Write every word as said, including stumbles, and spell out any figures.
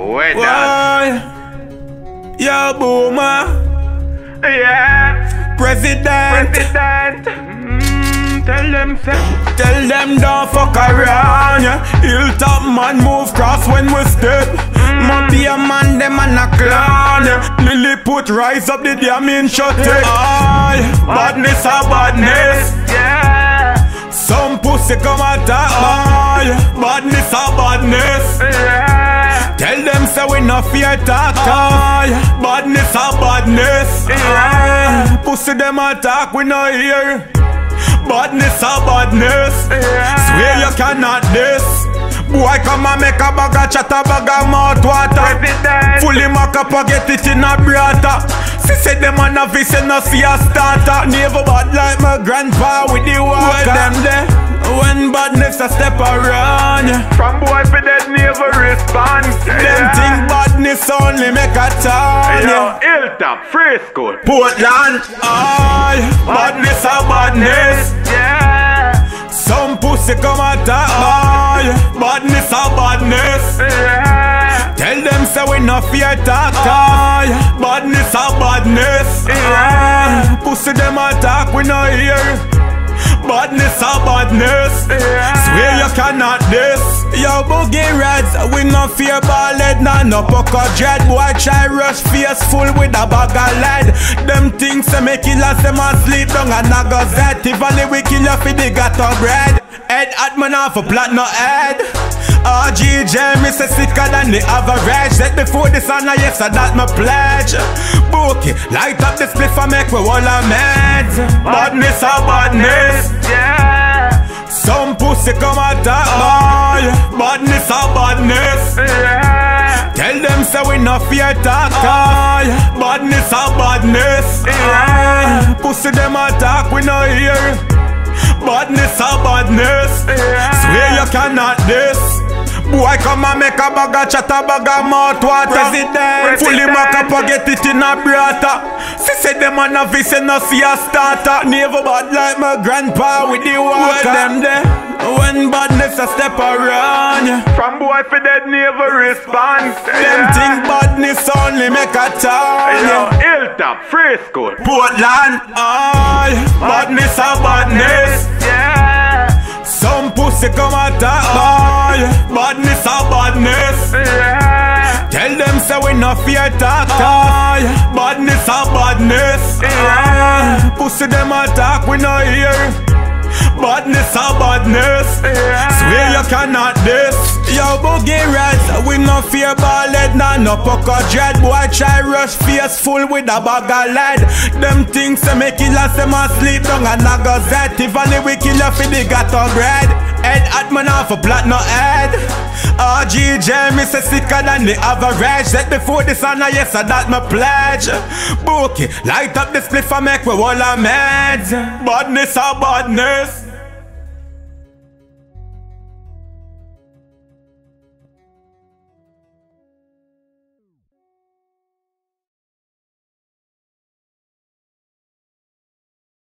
Where that? Yo, Boomer. Yeah. President. President. Mm, tell them, say. Tell them don't fuck around, yeah. Hilltop man move cross when we step. Mm. Mafia man, them and a clown, yeah. Lily put rise up the damn in shot take. Aye, badness a badness. Yeah. Some pussy come attack. Aye, badness a badness. Yeah. Tell them say we no fear talk. Aye, badness a badness. Yeah. Aye, pussy them attack, we no hear. Badness a badness. Yeah. Swear you cannot this. Boy come and make a bag of chat, a bag of mouth water. President. Fully mock up and get it in a brata. She said them a novice and no see a starter. Never bad like my grandpa with the water. Them there, when badness a step around, yeah. From boy for that never respond. Them Yeah. think badness only make a turn, Yo, yeah. Hilltop, free school. Portland, aye, badness a badness. Yeah. Some pussy come attack, aye, badness a badness. Yeah. Tell them say we no fear talk, aye, badness a badness. Yeah. Aye, pussy them attack, we no hear. Badness a badness. Yeah. Swear you cannot this. Yo, boogie reds, we no fear ballad, nah no pucker dread. Boy try rush face full with a bag of lead. Them things say make killers them a sleep down and a gazette. If only we kill you for the gutter bread. Head at man off a plat no head. R G J me say sicker than the average. That before the sun, yes, so that my pledge. Bookie, light up the spliff and make we all a meds. Badness a badness. Yeah. Some pussy come attack, boy. Badness a badness. Yeah. Tell them say we no fear talk, boy. Badness a badness. Yeah. Aye, pussy them attack, we no hear. Badness a badness. Yeah. Swear you cannot this. Boy come and make a bag of chat, a bag of mouth water. President. Fully mock up and get it in a brata. She said them a novice and no see a starter. Never bad like my grandpa with the water. Them there, when badness a step around, yeah. From boy for that never respond. Them think badness only make a turn, Yo, yeah. Hilltop, free school. Portland, aye, badness a badness. Yeah. Some pussy come attack, boy. Badness a badness. Yeah. Tell them say we no fear talk, aye. Badness a badness. Yeah. Aye, pussy them attack, we no hear. Badness a badness. Yeah. Swear you cannot this. Yo, boogie reds, we no fear ballad, nah no pucker dread. Boy try rush face full with a bag of lead. Them things say make killers them a sleep down and a gazette. If only we kill you for the gutter bread. Head at man off a plat no head. R G J me say sicker than the average. That before the sun, yes, so that my pledge. Bookie, light up the spliff and make we all a meds. Badness a badness.